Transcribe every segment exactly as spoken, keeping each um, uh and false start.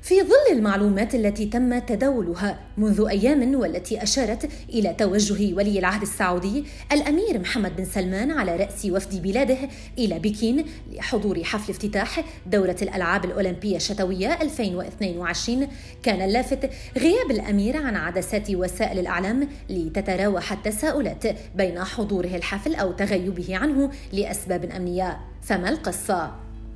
في ظل المعلومات التي تم تداولها منذ أيام والتي أشارت إلى توجه ولي العهد السعودي الأمير محمد بن سلمان على رأس وفد بلاده إلى بكين لحضور حفل افتتاح دورة الألعاب الأولمبية الشتوية ألفين واثنين وعشرين، كان اللافت غياب الأمير عن عدسات وسائل الإعلام لتتراوح التساؤلات بين حضوره الحفل أو تغيبه عنه لأسباب أمنية. فما القصة؟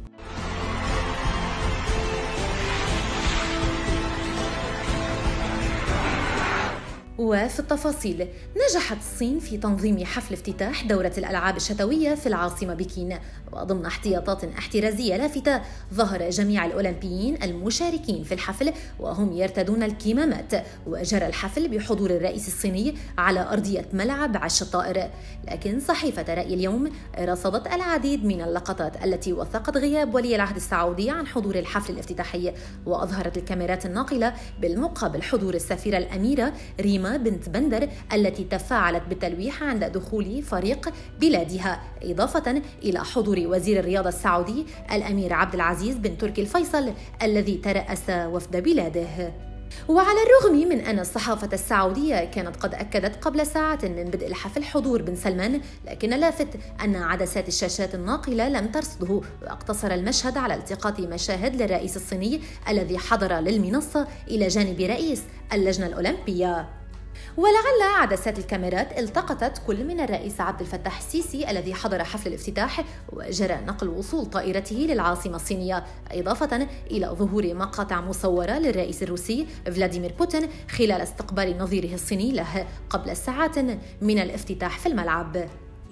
وفي التفاصيل، نجحت الصين في تنظيم حفل افتتاح دورة الألعاب الشتوية في العاصمة بكين، وضمن احتياطات احترازية لافتة ظهر جميع الأولمبيين المشاركين في الحفل وهم يرتدون الكمامات، وجرى الحفل بحضور الرئيس الصيني على أرضية ملعب عش الطائر. لكن صحيفة رأي اليوم رصدت العديد من اللقطات التي وثقت غياب ولي العهد السعودي عن حضور الحفل الافتتاحي، وأظهرت الكاميرات الناقلة بالمقابل حضور السفيرة الأميرة ريما بنت بندر التي تفاعلت بالتلويح عند دخول فريق بلادها، إضافة إلى حضور وزير الرياضة السعودي الأمير عبد العزيز بن تركي الفيصل الذي ترأس وفد بلاده. وعلى الرغم من أن الصحافة السعودية كانت قد أكدت قبل ساعات من بدء الحفل حضور بن سلمان، لكن اللافت أن عدسات الشاشات الناقلة لم ترصده، واقتصر المشهد على التقاط مشاهد للرئيس الصيني الذي حضر للمنصة إلى جانب رئيس اللجنة الأولمبية. ولعل عدسات الكاميرات التقطت كل من الرئيس عبد الفتاح السيسي الذي حضر حفل الافتتاح وجرى نقل وصول طائرته للعاصمة الصينية، إضافة إلى ظهور مقاطع مصورة للرئيس الروسي فلاديمير بوتين خلال استقبال نظيره الصيني له قبل ساعات من الافتتاح في الملعب.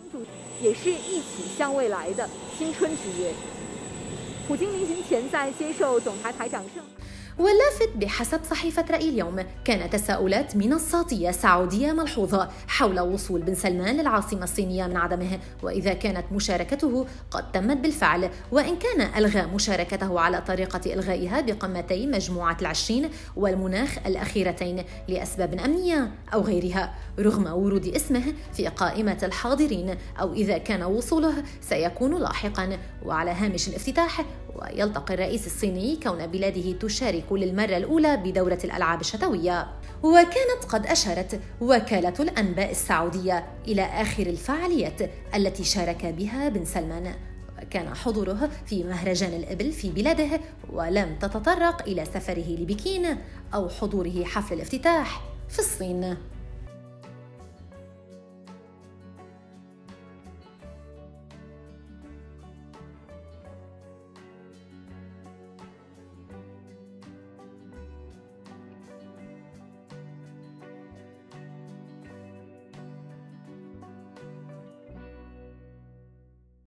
واللافت بحسب صحيفة رأي اليوم كان تساؤلات منصاتية سعودية ملحوظة حول وصول بن سلمان للعاصمة الصينية من عدمه، وإذا كانت مشاركته قد تمت بالفعل، وإن كان ألغى مشاركته على طريقة إلغائها بقمتي مجموعة العشرين والمناخ الأخيرتين لأسباب أمنية أو غيرها، رغم ورود اسمه في قائمة الحاضرين، أو إذا كان وصوله سيكون لاحقا. وعلى هامش الافتتاح، ويلتقي الرئيس الصيني كون بلاده تشارك للمرة الأولى بدورة الألعاب الشتوية. وكانت قد أشارت وكالة الأنباء السعودية إلى آخر الفعاليات التي شارك بها بن سلمان، وكان حضوره في مهرجان الإبل في بلاده، ولم تتطرق إلى سفره لبكين أو حضوره حفل الافتتاح في الصين.